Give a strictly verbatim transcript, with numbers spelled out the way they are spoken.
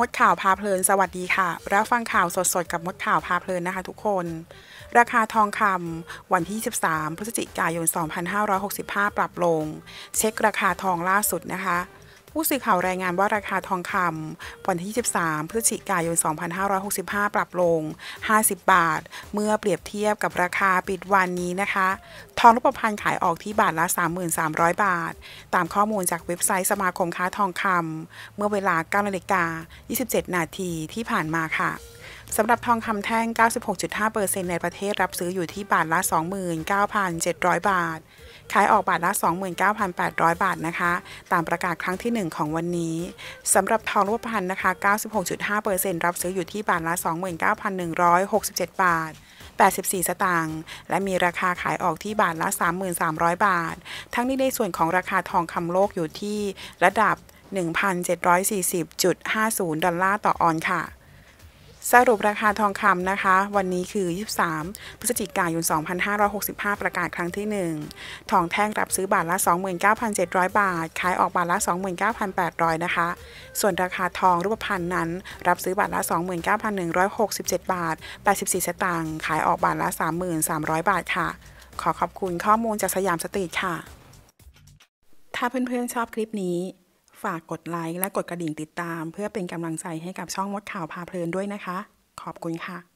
มดข่าวพาเพลินสวัสดีค่ะรับฟังข่าวสดๆกับมดข่าวพาเพลินนะคะทุกคนราคาทองคำวันที่ยี่สิบสามพฤศจิกายนสองพันห้าร้อยหกสิบห้าปรับลงเช็คราคาทองล่าสุดนะคะผู้สื่อข่าวรายงานว่าราคาทองคำวันที่ยี่สิบสามพฤศจิกายนสองพันห้าร้อยหกสิบห้าปรับลงห้าสิบบาทเมื่อเปรียบเทียบกับราคาปิดวันนี้นะคะทองรูปพรรณขายออกที่บาทละ สามพันสามร้อย บาทตามข้อมูลจากเว็บไซต์สมาคมค้าทองคำเมื่อเวลา เก้านาฬิกายี่สิบเจ็ด นาทีที่ผ่านมาค่ะสำหรับทองคำแท่ง เก้าสิบหกจุดห้าเปอร์เซ็นต์ ในประเทศรับซื้ออยู่ที่บาทละ สองหมื่นเก้าพันเจ็ดร้อย บาทขายออกบาทละ สองหมื่นเก้าพันแปดร้อย บาทนะคะตามประกาศครั้งที่หนึ่งของวันนี้สำหรับทองรูปพรรณนะคะ เก้าสิบหกจุดห้าเปอร์เซ็นต์ รับซื้ออยู่ที่บาทละ สองหมื่นเก้าพันหนึ่งร้อยหกสิบเจ็ด บาทแปดสิบสี่สตางค์และมีราคาขายออกที่บาทละ สามพันสามร้อย บาททั้งนี้ในส่วนของราคาทองคำโลกอยู่ที่ระดับ หนึ่งพันเจ็ดร้อยสี่สิบจุดห้าศูนย์ ดอลลาร์ต่อออนซ์ค่ะสรุปราคาทองคำนะคะวันนี้คือยี่สิบสามพฤศจิกายนสองพันห้าร้อยหกสิบห้าประกาศครั้งที่หนึ่งทองแท่งรับซื้อบาทละ สองหมื่นเก้าพันเจ็ดร้อย บาทขายออกบาทละ สองหมื่นเก้าพันแปดร้อย นะคะส่วนราคาทองรูปพรรณนั้นรับซื้อบาทละ สองหมื่นเก้าพันหนึ่งร้อยหกสิบเจ็ด บาทแปดสิบสี่สตางค์ขายออกบาทละ สามพันสามร้อย บาทค่ะขอขอบคุณข้อมูลจากสยามสตรีทค่ะถ้าเพื่อนๆชอบคลิปนี้ฝากกดไลค์และกดกระดิ่งติดตามเพื่อเป็นกำลังใจให้กับช่องมดข่าวพาเพลินด้วยนะคะขอบคุณค่ะ